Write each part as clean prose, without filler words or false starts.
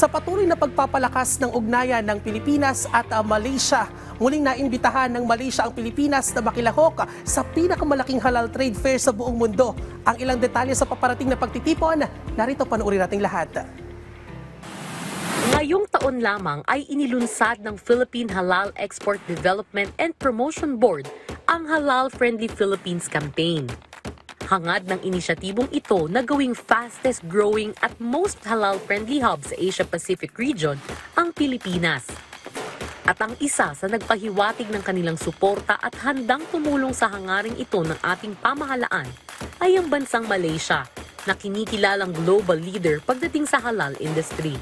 Sa patuloy na pagpapalakas ng ugnayan ng Pilipinas at Malaysia, muling naimbitahan ng Malaysia ang Pilipinas na makilahok sa pinakamalaking halal trade fair sa buong mundo. Ang ilang detalye sa paparating na pagtitipon, narito panoorin nating lahat. Ngayong taon lamang ay inilunsad ng Philippine Halal Export Development and Promotion Board ang Halal Friendly Philippines Campaign. Hangad ng inisyatibong ito na gawing fastest growing at most halal-friendly hub sa Asia-Pacific region ang Pilipinas. At ang isa sa nagpahiwatig ng kanilang suporta at handang tumulong sa hangaring ito ng ating pamahalaan ay ang bansang Malaysia, na kinikilalang global leader pagdating sa halal industry.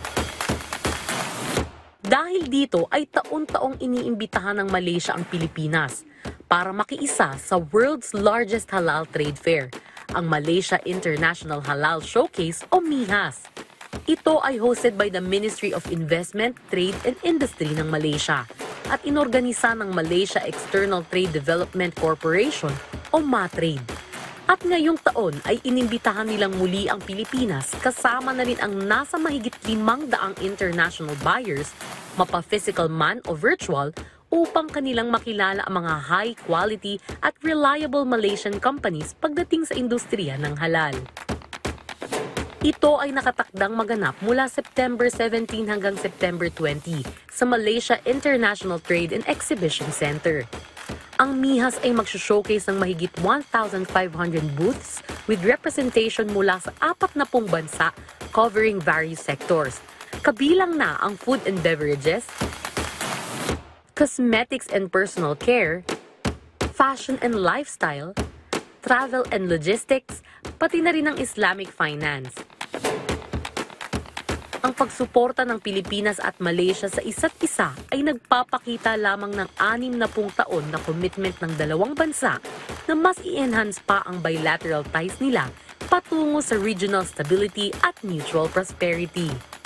Dahil dito ay taon-taong iniimbitahan ng Malaysia ang Pilipinas para makiisa sa world's largest halal trade fair, ang Malaysia International Halal Showcase o MIHAS. Ito ay hosted by the Ministry of Investment, Trade and Industry ng Malaysia at inorganisa ng Malaysia External Trade Development Corporation o MATRADE. At ngayong taon ay inimbitahan nilang muli ang Pilipinas kasama na rin ang nasa mahigit 500 international buyers, mapa-physical man o virtual, upang kanilang makilala ang mga high-quality at reliable Malaysian companies pagdating sa industriya ng halal. Ito ay nakatakdang maganap mula September 17 hanggang September 20 sa Malaysia International Trade and Exhibition Center. Ang MIHAS ay magsushowcase ng mahigit 1,500 booths with representation mula sa 40 bansa covering various sectors. Kabilang na ang food and beverages, cosmetics and personal care, fashion and lifestyle, travel and logistics, pati na rin ang Islamic finance. Ang pagsuporta ng Pilipinas at Malaysia sa isa't isa ay nagpapakita lamang ng 60 taon na commitment ng dalawang bansa na mas i-enhance pa ang bilateral ties nila patungo sa regional stability at mutual prosperity.